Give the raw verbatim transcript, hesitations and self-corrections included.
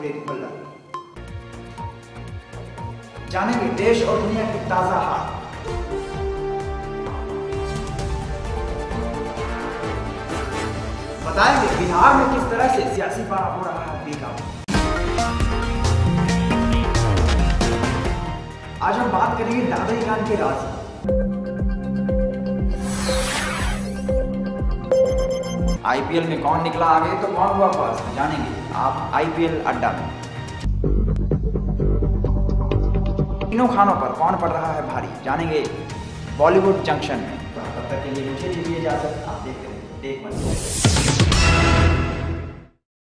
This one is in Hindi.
एक खुला। जानेंगे देश और दुनिया की ताजा हाल। बताएंगे बिहार में किस तरह से सियासी पारा हो रहा है बेकाबू। आज हम बात करेंगे दादा खान के राज। आईपीएल में कौन निकला आगे तो कौन हुआ पास, जानेंगे आप आईपीएल अड्डा में। तीनों खानों पर कौन पड़ रहा है भारी, जानेंगे बॉलीवुड जंक्शन में। तब तक के लिए मुझे दीजिए इजाजत, आप देखते रहिए टेक वन।